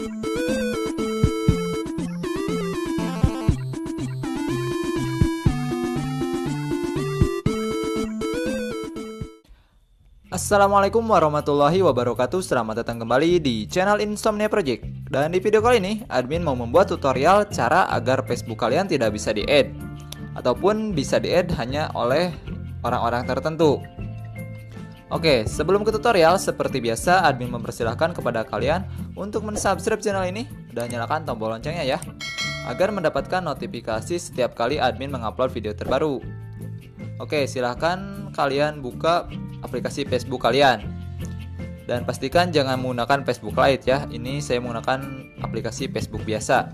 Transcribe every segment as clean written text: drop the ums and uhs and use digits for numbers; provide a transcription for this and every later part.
Assalamualaikum warahmatullahi wabarakatuh. Selamat datang kembali di channel Insomnia Project. Dan di video kali ini, admin mau membuat tutorial cara agar Facebook kalian tidak bisa di-add ataupun bisa di-add hanya oleh orang-orang tertentu. Oke, sebelum ke tutorial, seperti biasa admin mempersilahkan kepada kalian untuk mensubscribe channel ini dan nyalakan tombol loncengnya ya, agar mendapatkan notifikasi setiap kali admin mengupload video terbaru. Oke, silahkan kalian buka aplikasi Facebook kalian dan pastikan jangan menggunakan Facebook Lite ya. Ini saya menggunakan aplikasi Facebook biasa.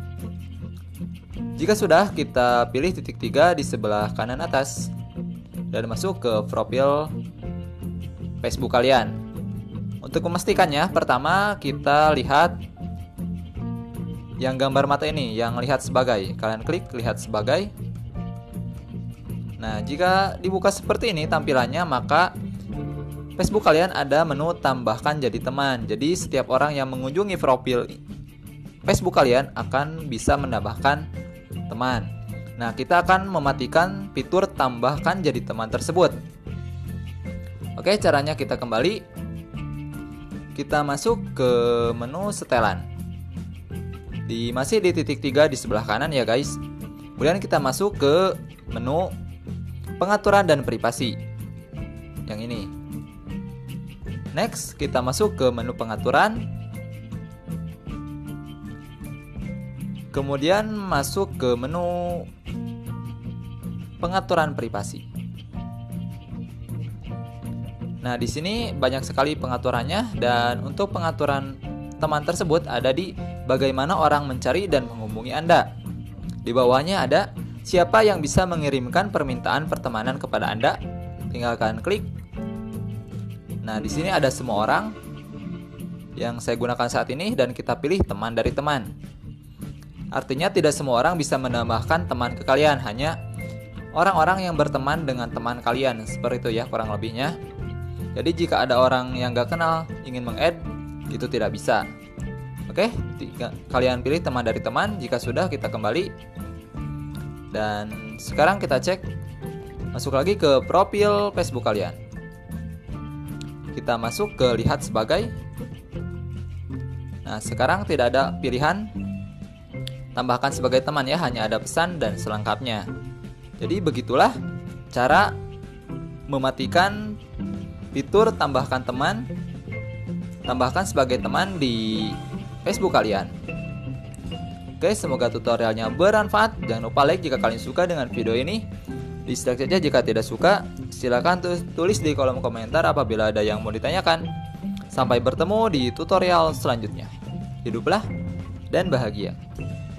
Jika sudah, kita pilih titik 3 di sebelah kanan atas dan masuk ke profil Facebook kalian. Untuk memastikannya, pertama kita lihat yang gambar mata ini, yang lihat sebagai. Kalian klik lihat sebagai. Nah, jika dibuka seperti ini tampilannya, maka Facebook kalian ada menu tambahkan jadi teman. Jadi setiap orang yang mengunjungi profil Facebook kalian akan bisa menambahkan teman. Nah, kita akan mematikan fitur tambahkan jadi teman tersebut. Oke, caranya kita kembali. Kita masuk ke menu setelan. Masih di titik 3 di sebelah kanan ya guys. Kemudian kita masuk ke menu pengaturan dan privasi yang ini. Next, kita masuk ke menu pengaturan. Kemudian masuk ke menu pengaturan privasi. Nah, di sini banyak sekali pengaturannya, dan untuk pengaturan teman tersebut ada di bagaimana orang mencari dan menghubungi Anda. Di bawahnya ada siapa yang bisa mengirimkan permintaan pertemanan kepada Anda. Tinggal kalian klik. Nah, di sini ada semua orang yang saya gunakan saat ini dan kita pilih teman dari teman. Artinya tidak semua orang bisa menambahkan teman ke kalian, hanya orang-orang yang berteman dengan teman kalian. Seperti itu ya kurang lebihnya. Jadi jika ada orang yang gak kenal ingin meng-add, itu tidak bisa. Oke, kalian pilih teman dari teman. Jika sudah, kita kembali. Dan sekarang kita cek, masuk lagi ke profil Facebook kalian. Kita masuk ke lihat sebagai. Nah, sekarang tidak ada pilihan tambahkan sebagai teman ya, hanya ada pesan dan selengkapnya. Jadi begitulah cara mematikan fitur tambahkan teman, tambahkan sebagai teman di Facebook kalian. Oke, semoga tutorialnya bermanfaat. Jangan lupa like jika kalian suka dengan video ini. Dislike saja jika tidak suka. Silakan tulis di kolom komentar apabila ada yang mau ditanyakan. Sampai bertemu di tutorial selanjutnya. Hiduplah dan bahagia.